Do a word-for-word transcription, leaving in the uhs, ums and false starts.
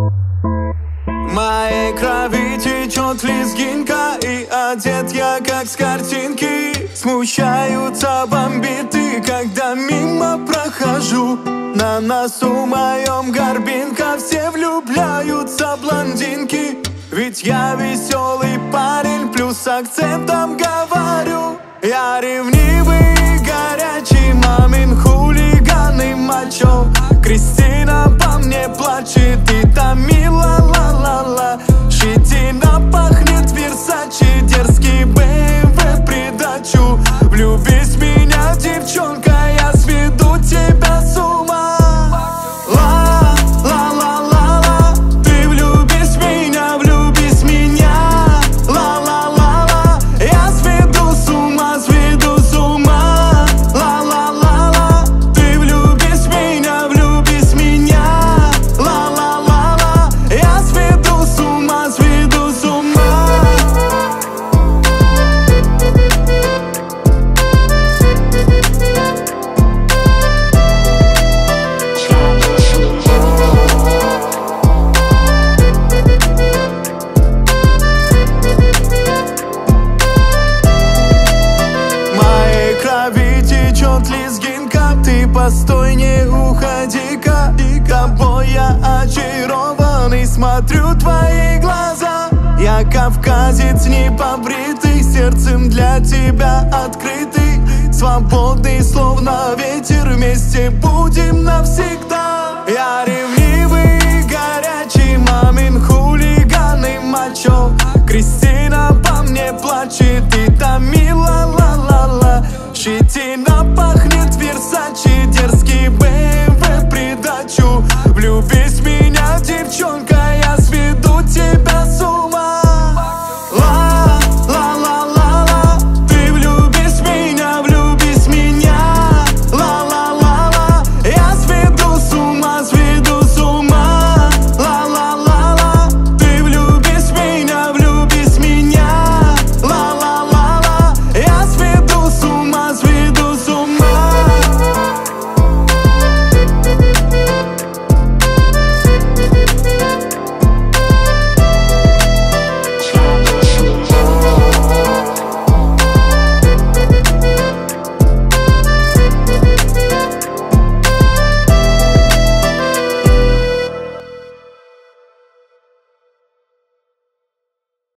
В моей крови течет лезгинка, и одет я как с картинки. Смущаются бомбиты, когда мимо прохожу. На носу моем горбинка, все влюбляются блондинки. Ведь я веселый парень, плюс с акцентом говорю. Я ревнивый и горячий, мамин хулиган и мачо. Кристина по мне плачет, и Тамила ла-ла-ла. Щетина пахнет Версачи, дерзкий бэ эм вэ придачу. Влюбись в меня, девчонка, я сведу тебя с ума. Ла-ла-ла-ла-ла, ты влюбись в меня, влюбись в меня. Ла-ла-ла-ла, я сведу с ума, сведу с ума. Ла-ла-ла-ла, ты влюбись в меня, влюбись в меня. Ла-ла-ла-ла, я сведу с ума, сведу с ума. Лезгинка, ты постой, не уходи-ка. И тобой я очарованный, смотрю твои глаза. Я кавказец непобритый, сердцем для тебя открытый. Свободный, словно ветер, вместе будем навсегда.